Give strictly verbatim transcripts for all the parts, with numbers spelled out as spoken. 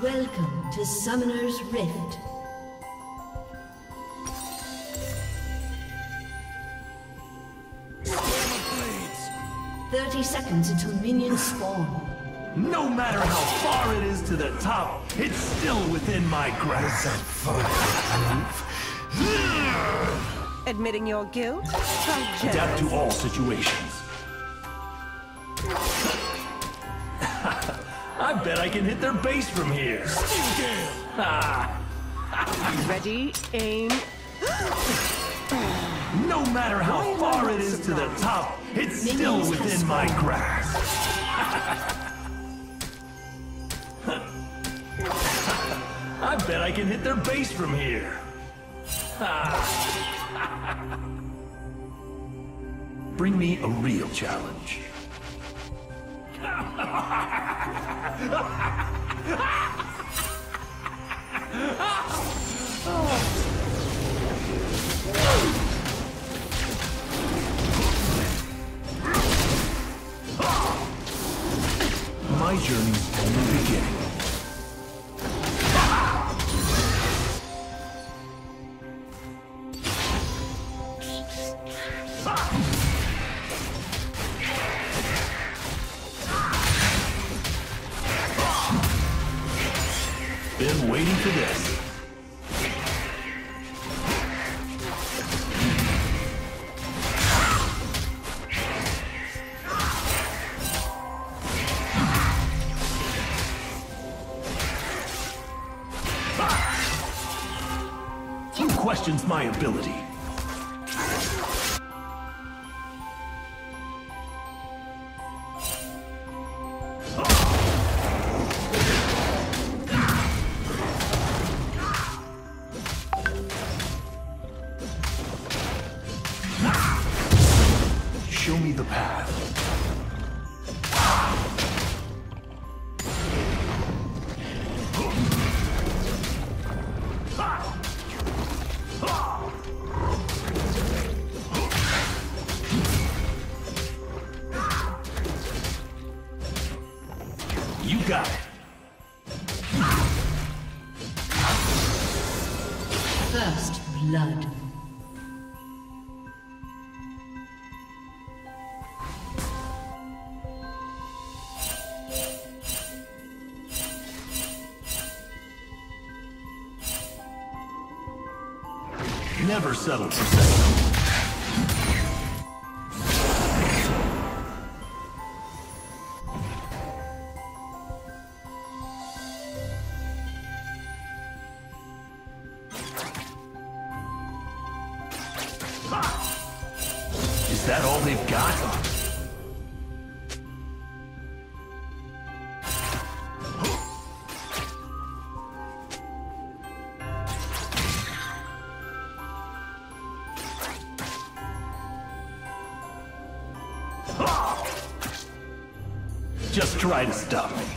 Welcome to Summoner's Rift. thirty seconds until minions spawn. No matter how far it is to the top, it's still within my grasp. Admitting your guilt? Adapt to all situations. I bet I can hit their base from here. Ready, aim. No matter how far it is to the top, it's still within my grasp. I bet I can hit their base from here. Bring me a real challenge. My journey's only beginning. Been waiting for this. Who questions my ability? Show me the path. You got it. First blood. Never settle for second. Is that all they've got? Just try to stop me.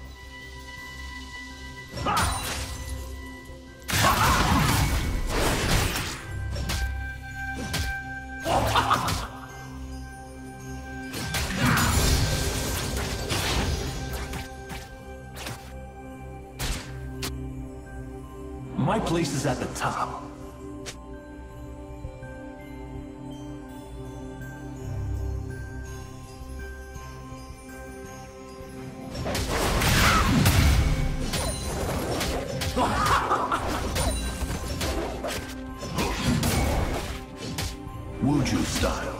My place is at the top. Wuju style.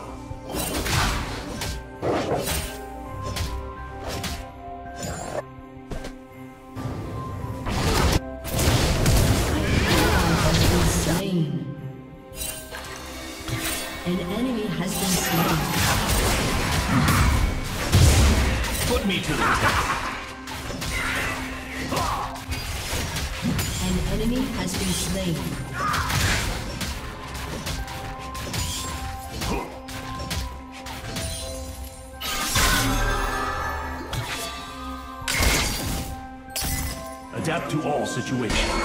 An enemy has been slain. Put me to the test. An enemy has been slain. Adapt to all situations.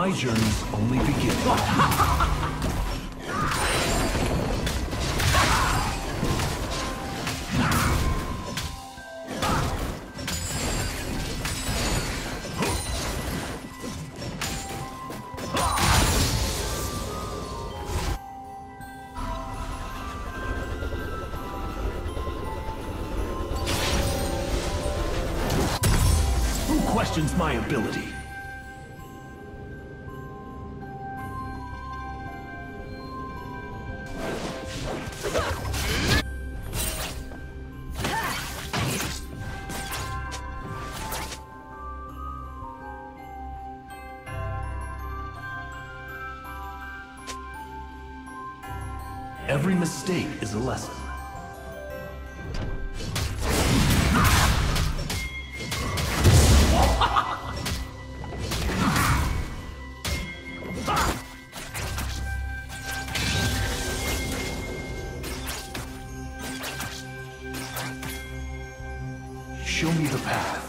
My journey's only beginning. Questions my ability. Every mistake is a lesson. Show me the path.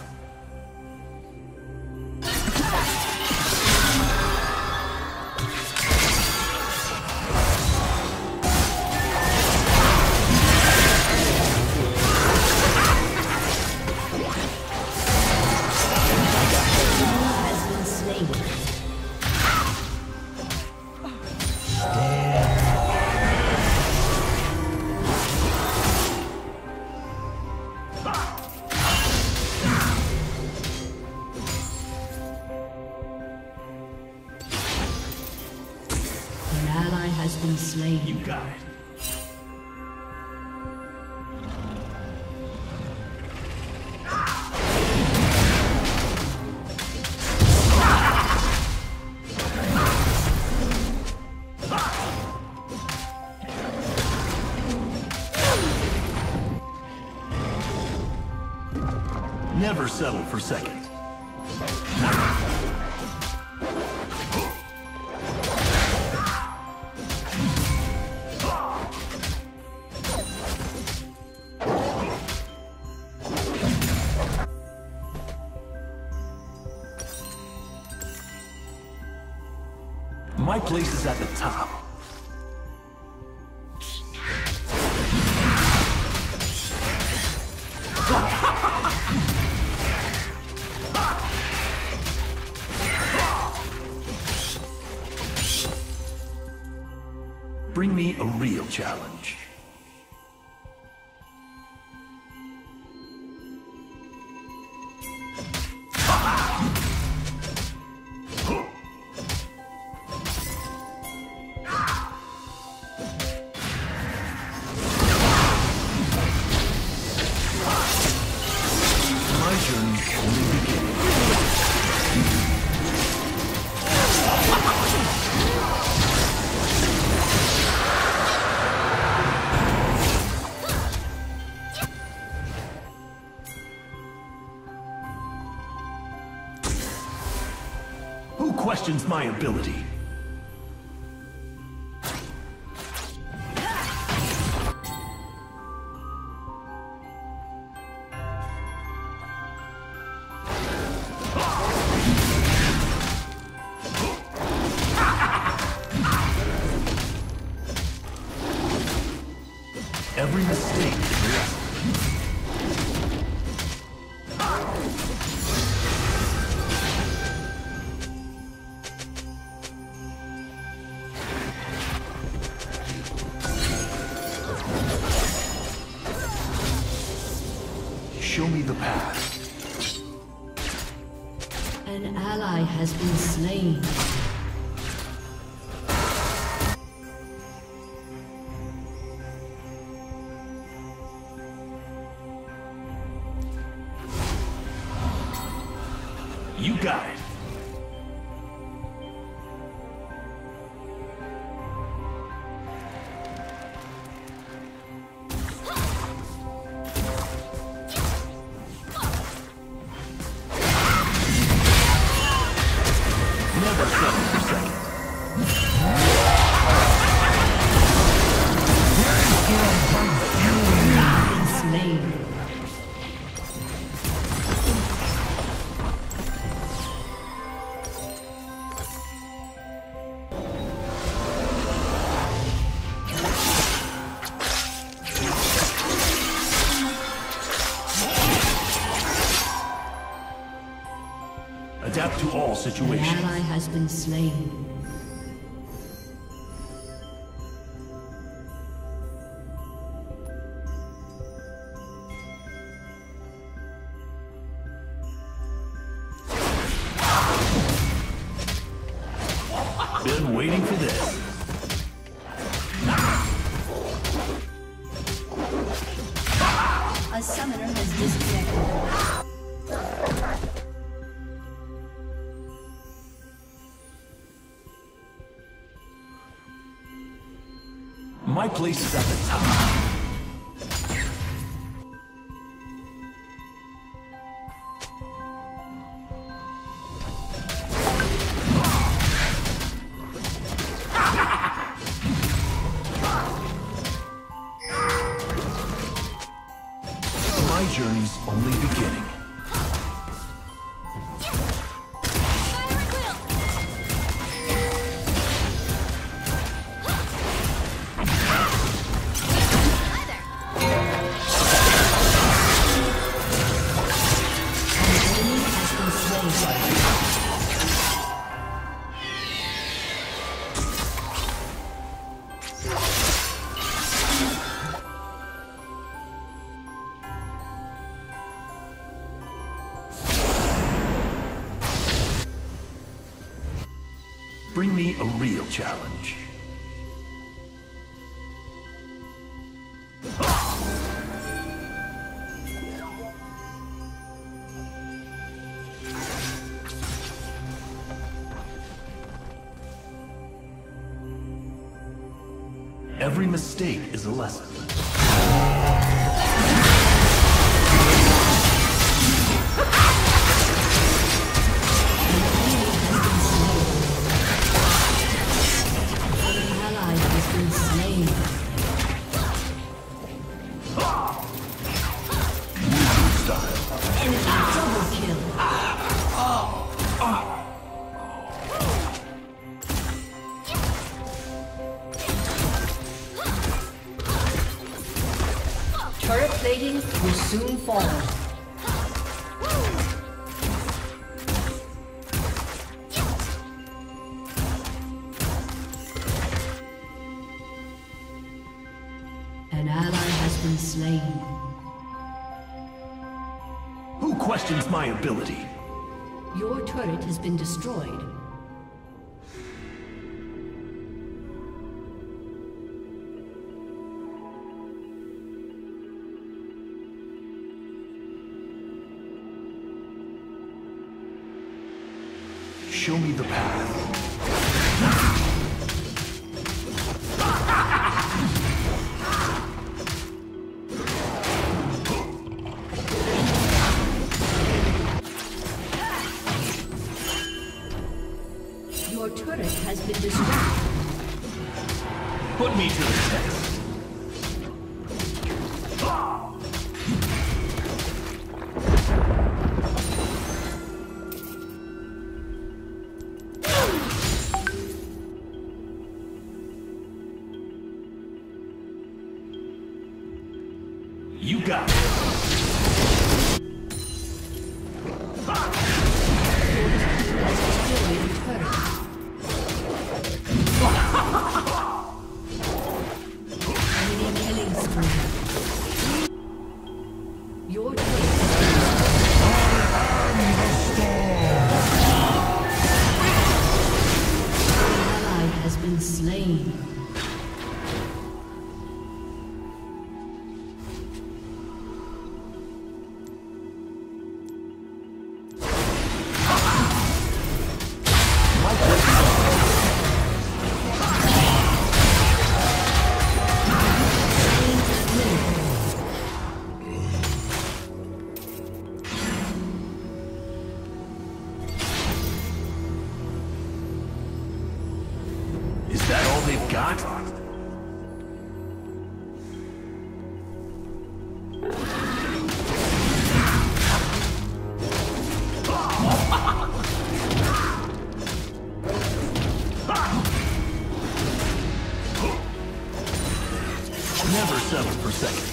Has been slain. You got it. Never settle for second. My place is at the top. Bring me a real challenge. Who questions my ability? Every mistake is a lesson. Show me the path. An ally has been slain. You got it. Never settle for second. Slain. all An situations. ally has been slain. Been waiting for this. A summoner has disconnected. My place is at the top. My journey's only beginning. Bring me a real challenge. Every mistake is a lesson. Turret plating will soon fall. An ally has been slain. Who questions my ability? Your turret has been destroyed. Show me the path. Your turret has been destroyed. Put me to the test. You got it. Your turret has been slain. Is that all they've got? Never settle for second.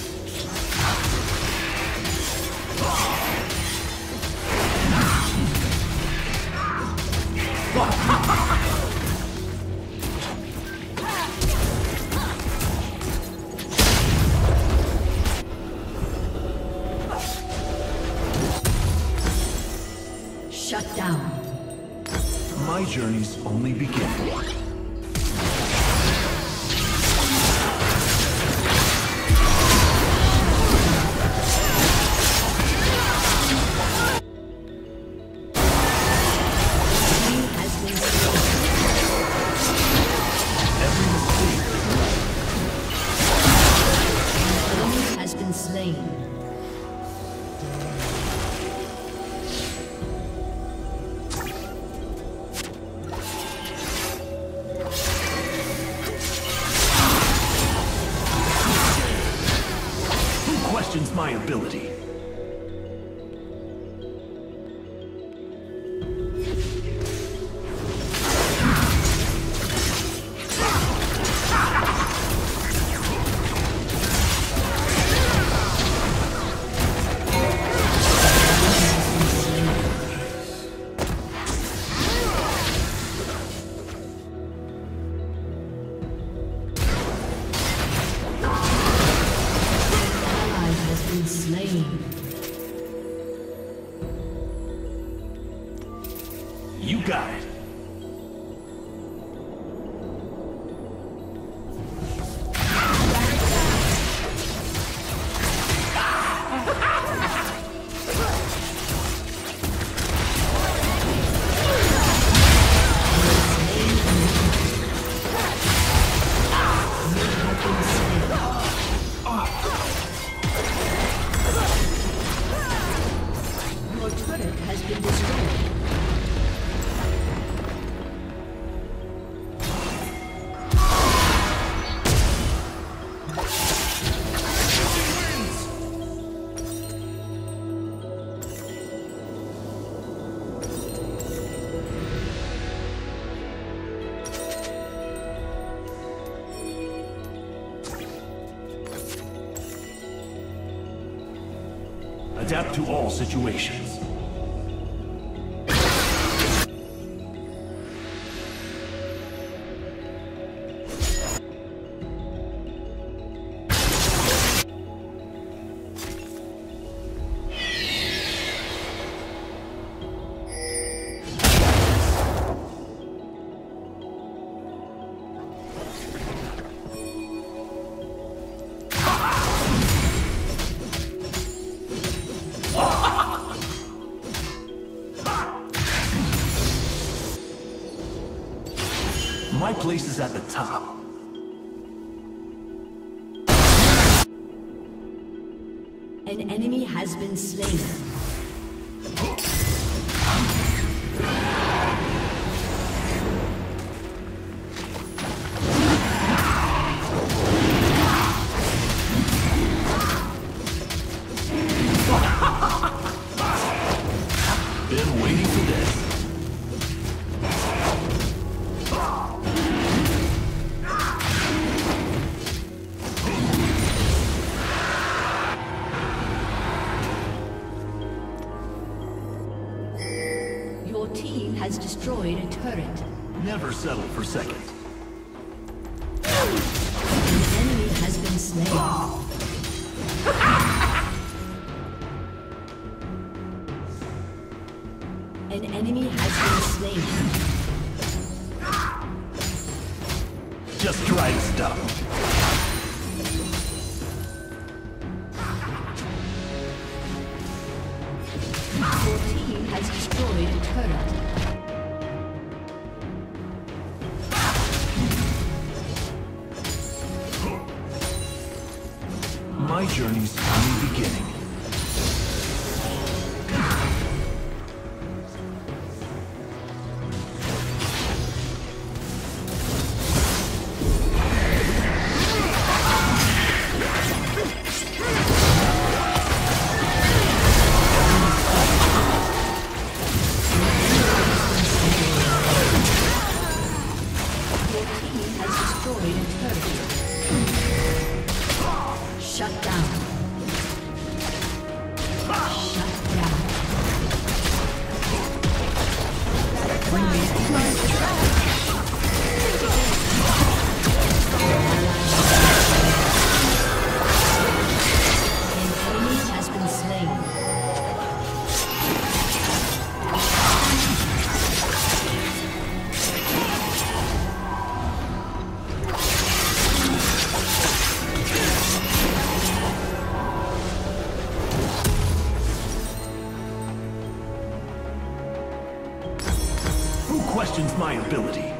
Shut down. My journey's only beginning. Questions my ability. You got it. Your turret has been destroyed. Adapt to all situations. My place is at the top. An enemy has been slain. Been waiting for this. Your team has destroyed a turret. Never settle for second. An enemy has been slain. An enemy has been slain. Just try to stop him. Your team has destroyed a turret. My journey's only beginning. Shut down. Shut down. questions my ability.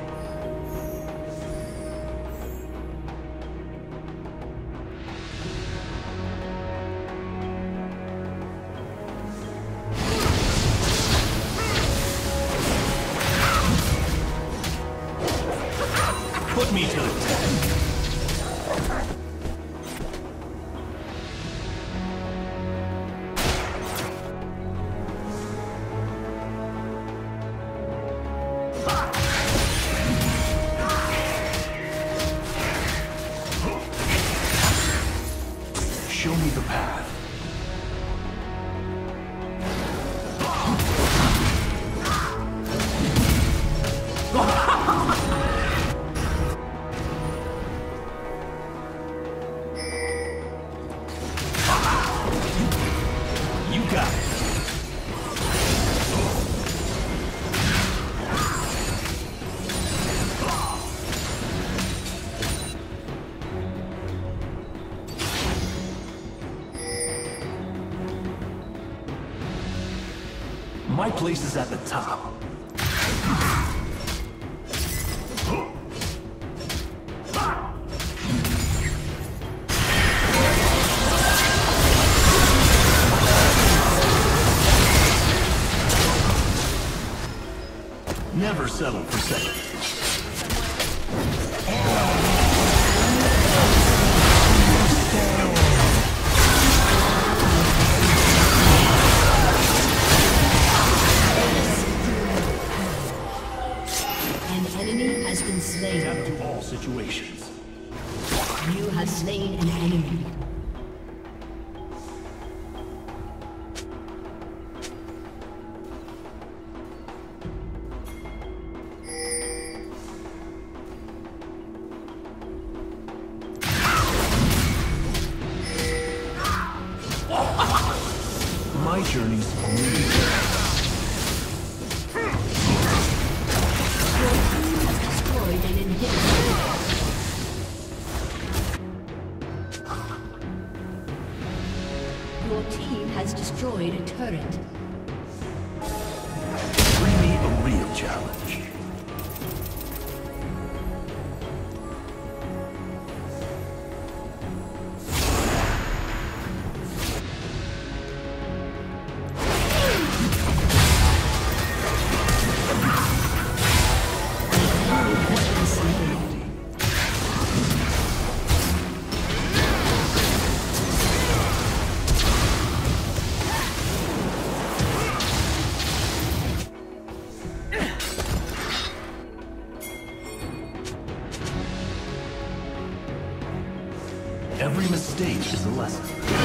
Put me to the test. Show me the path. You got it. My place is at the top. Never settle for second. Slain. Adapt to all situations. You have slain an enemy. My journey's only Your team has destroyed a turret. bring me a real challenge. Every mistake is a lesson.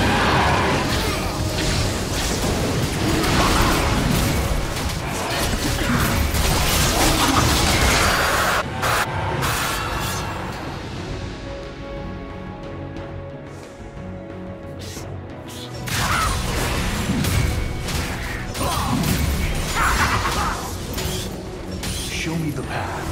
Show me the path.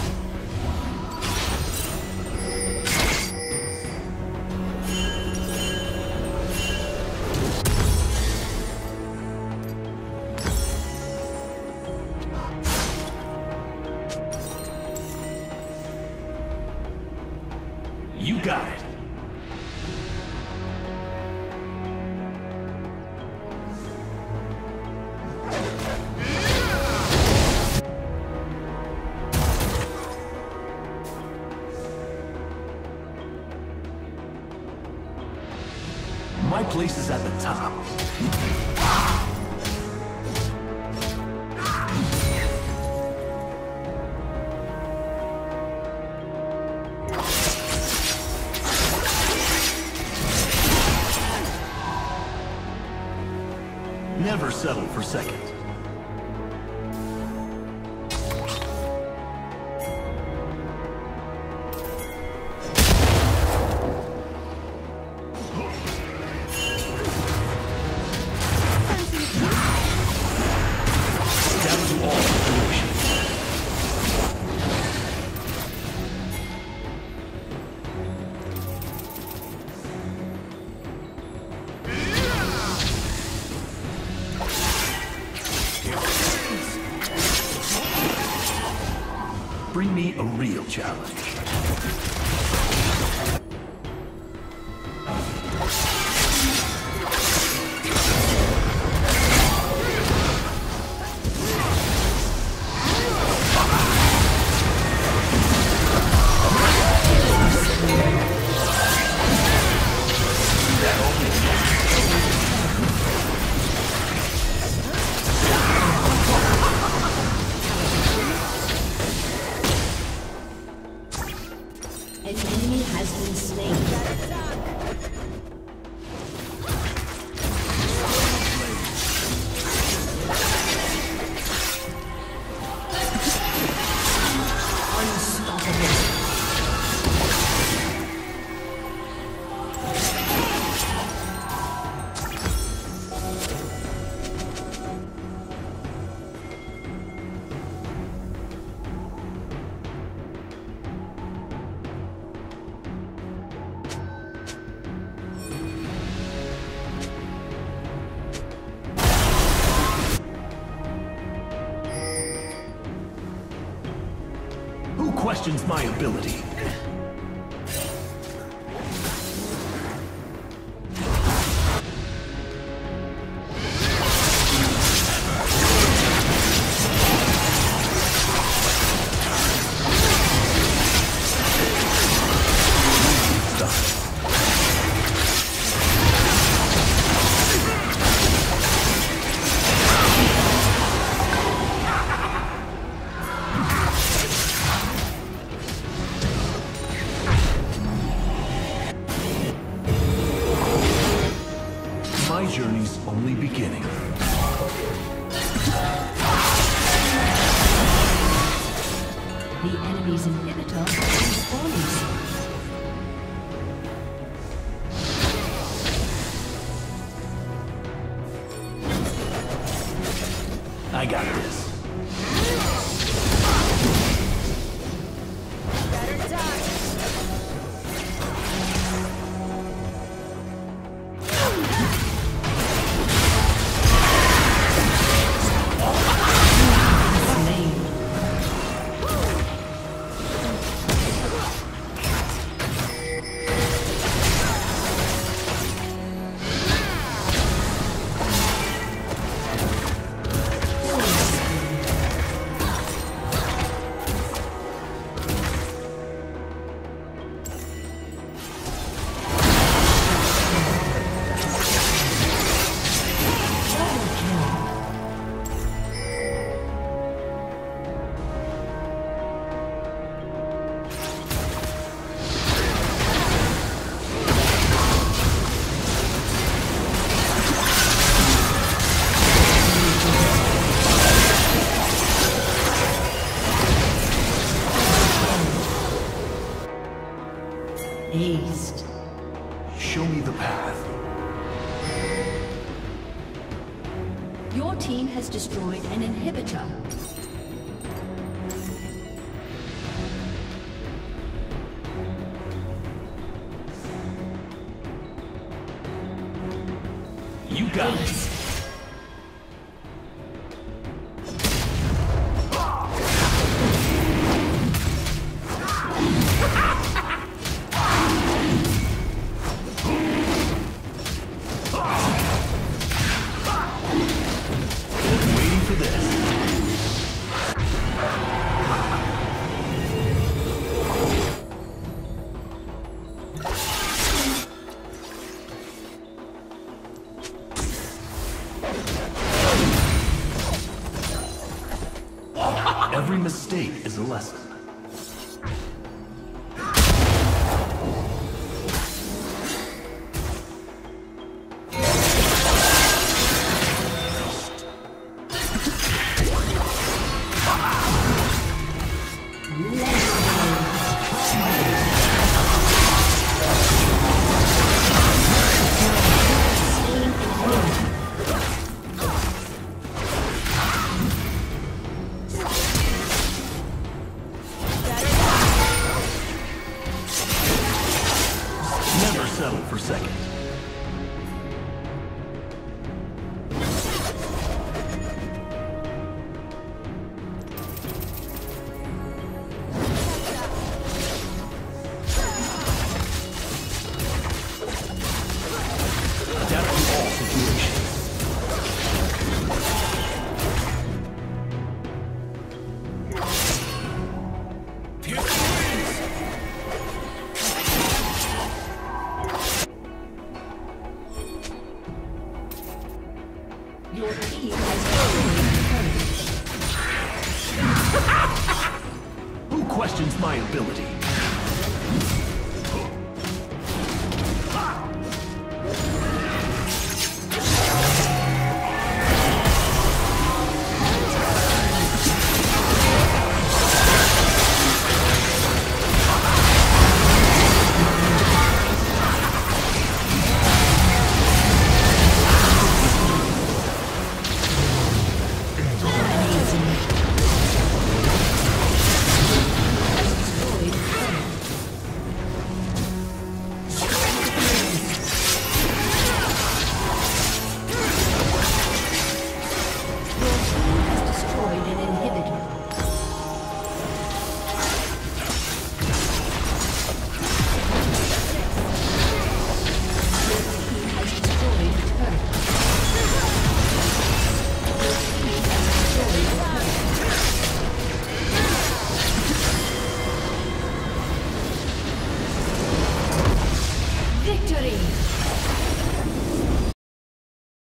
You got it. My place is at the top. Never settle for second. Adapt to all situations. Give me a real challenge. An enemy has been slain. Who questions my ability? My journey's only beginning. The enemy's inhibitor is spawning soon. I got this. Aced. Show me the path. Your team has destroyed an inhibitor. You got it. Every mistake is a lesson. Your team has Who questions my ability?